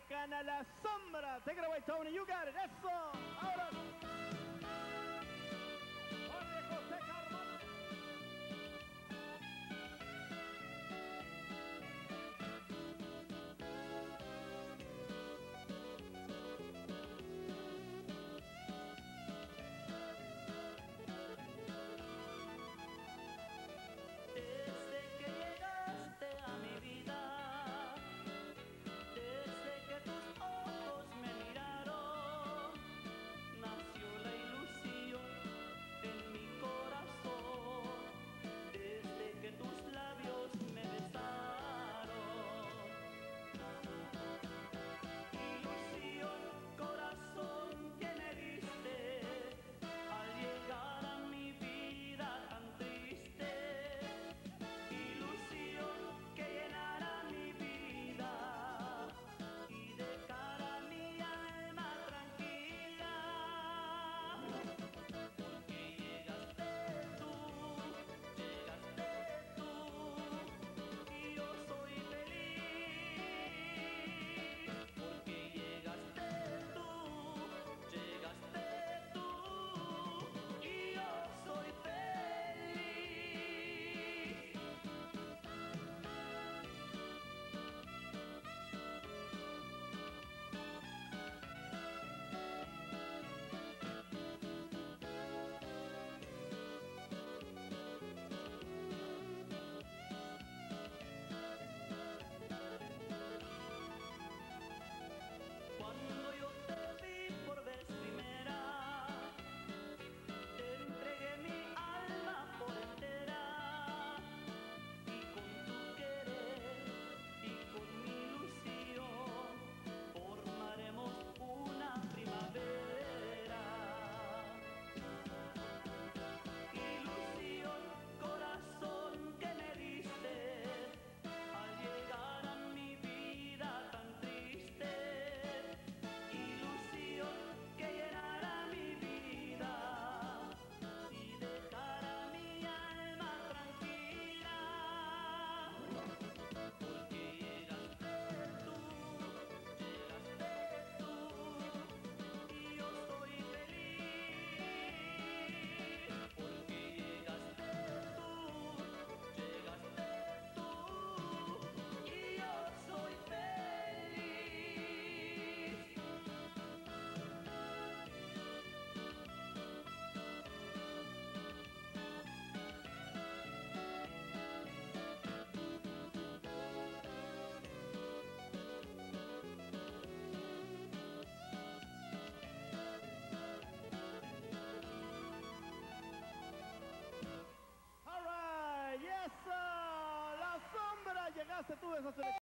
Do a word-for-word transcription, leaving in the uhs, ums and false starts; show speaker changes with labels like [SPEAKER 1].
[SPEAKER 1] mexicana La Sombra. Take it away, Tony, you got it. Eso. Ahora. Jorge José Carmona.
[SPEAKER 2] Desde que llegaste a mi vida, desde que tus ojos me miraron, nació la ilusión en mi corazón, desde que tus labios me besaron. Ilusión, corazón que me diste al llegar a mi vida tan triste. Ilusión que llenará mi vida y dejará mi alma tranquila. Porque llegaste tú, llegaste tú y yo soy feliz. Porque llegaste tú, llegaste tú y yo soy feliz. Cuando yo te vi por vez primera, te entregué mi alma por entera, y con tu querer y con mi ilusión formaremos una primavera. Ilusión, corazón que me diste al llegar a mi vida tan triste. Ilusión que llenará mi vida y dejará mi alma tranquila. Porque llegaste tú, llegaste tú y yo soy feliz. Porque llegaste tú, llegaste tú y yo soy feliz.
[SPEAKER 1] All right. Yes, sir. La Sombra. Llegaste tú de esa selección.